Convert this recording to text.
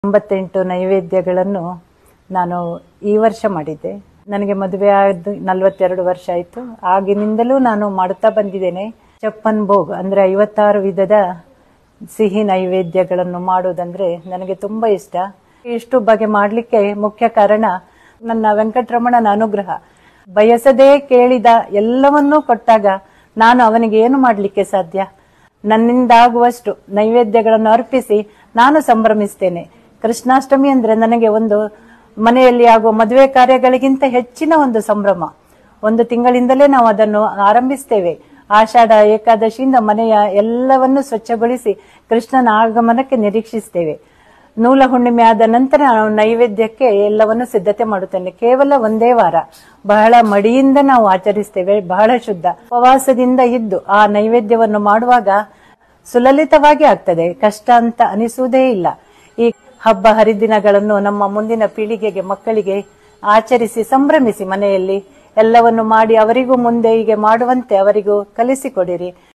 98 ನೈವೇದ್ಯಗಳನ್ನು ನಾನು ಈ ವರ್ಷ ಮಾಡಿದ್ದೆ. ನನಗೆ ಮದುವೆ ಆದ 42 ವರ್ಷ ಆಯಿತು. ಆಗಿನಿಂದಲೂ ನಾನು ಮಾಡುತ್ತಾ ಬಂದಿದ್ದೇನೆ. ಚಪ್ಪನ್ ಭೋಗ್ ಅಂದ್ರೆ 56 ವಿಧದ ಸಿಹಿ ನೈವೇದ್ಯಗಳನ್ನು ಮಾಡೋದಂದ್ರೆ ನನಗೆ ತುಂಬಾ ಇಷ್ಟ. ಇಷ್ಟು ಬಗೆ ಮಾಡಲಿಕ್ಕೆ ಮುಖ್ಯ ಕಾರಣ ನನ್ನ ವೆಂಕಟರಮಣನ ಅನುಗ್ರಹ. ಬಯಸದೇ ಕೇಳಿದ ಎಲ್ಲವನ್ನೂ ಕೊಟ್ಟಾಗ ನಾನು ಅವನಿಗೆ ಏನು ಮಾಡಲಿಕ್ಕೆ ಸಾಧ್ಯ? ನನ್ನಿಂದಾಗುವಷ್ಟು ನೈವೇದ್ಯಗಳನ್ನು ಅರ್ಪಿಸಿ ನಾನು ಸಂಭ್ರಮಿಸ್ತೇನೆ. ಕೃಷ್ಣಾಷ್ಟಮಿ ಅಂದ್ರೆ ನನಗೆ ಒಂದು ಮನೆಯಲ್ಲಿ ಆಗುವ ಮದುವೆ ಕಾರ್ಯಗಳಿಗಿಂತ ಹೆಚ್ಚಿನ ಒಂದು ಸಂಭ್ರಮ. ಒಂದು ತಿಂಗಳಿಂದಲೇ ನಾವು ಅದನ್ನು ಆರಂಭಿಸ್ತೇವೆ. ಆಷಾಢ ಏಕಾದಶಿಯಿಂದ ಮನೆಯ ಎಲ್ಲವನ್ನು ಸ್ವಚ್ಛಗೊಳಿಸಿ ಕೃಷ್ಣನ ಆಗಮನಕ್ಕೆ ನಿರೀಕ್ಷಿಸ್ತೇವೆ. ನೂಲ ಹುಣ್ಣಿಮೆ ಆದ ನಂತರ ನಾವು ನೈವೇದ್ಯಕ್ಕೆ ಎಲ್ಲವನ್ನು ಸಿದ್ಧತೆ ಮಾಡುತ್ತೇನೆ. ಕೇವಲ ಒಂದೇ ವಾರ ಬಹಳ ಮಡಿಯಿಂದ ನಾವು ಆಚರಿಸ್ತೇವೆ. ಬಹಳ ಶುದ್ಧ ಉಪವಾಸದಿಂದ ಇದ್ದು ಆ ನೈವೇದ್ಯವನ್ನು ಮಾಡುವಾಗ ಸುಲಲಿತವಾಗಿ ಆಗ್ತದೆ. ಕಷ್ಟ ಅಂತ ಅನಿಸುವುದೇ ಇಲ್ಲ. ಈ ಹಬ್ಬ ಹರಿದಿನಗಳನ್ನು ನಮ್ಮ ಮುಂದಿನ ಪೀಳಿಗೆಗೆ, ಮಕ್ಕಳಿಗೆ ಆಚರಿಸಿ ಸಂಭ್ರಮಿಸಿ, ಮನೆಯಲ್ಲಿ ಎಲ್ಲವನ್ನು ಮಾಡಿ ಅವರಿಗೂ ಮುಂದೆ ಹೀಗೆ ಮಾಡುವಂತೆ ಅವರಿಗೂ ಕಲಿಸಿಕೊಡಿರಿ.